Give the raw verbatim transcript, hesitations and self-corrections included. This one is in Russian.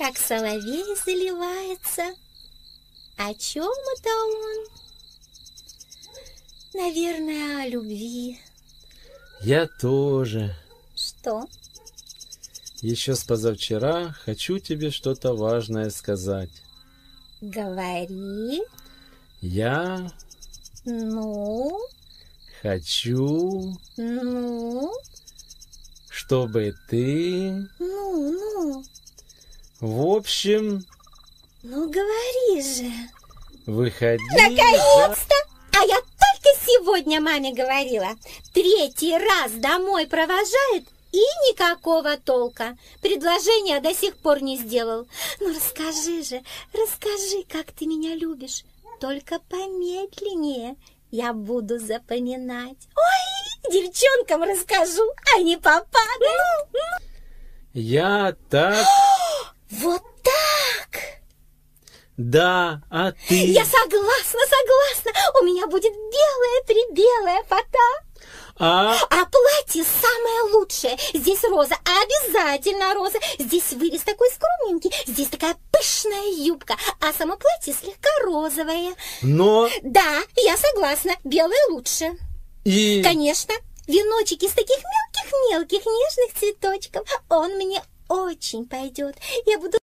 как соловей заливается. О чем это он? Наверное, о любви. Я тоже. Что? Еще с позавчера хочу тебе что-то важное сказать. Говори. Я Ну? хочу, Ну? чтобы ты... Ну, ну? В общем, Ну, говори же. выходи... Наконец-то! А я только сегодня маме говорила. Третий раз домой провожает и никакого толка. Предложение до сих пор не сделал. Ну, расскажи же, расскажи, как ты меня любишь. Только помедленнее. Я буду запоминать. Ой, девчонкам расскажу, а не папа. Ну, ну. Я так... Вот так! Да, а ты... Я согласна, согласна. У меня будет белая-прибелая фата. А... А платье самое лучшее. Здесь роза, обязательно роза. Здесь вырез такой скромненький. Здесь такая пышная юбка. А само платье слегка розовое. Но... Да, я согласна, белое лучше. И... Конечно, веночек из таких мелких-мелких нежных цветочков. Он мне очень пойдет. Я буду...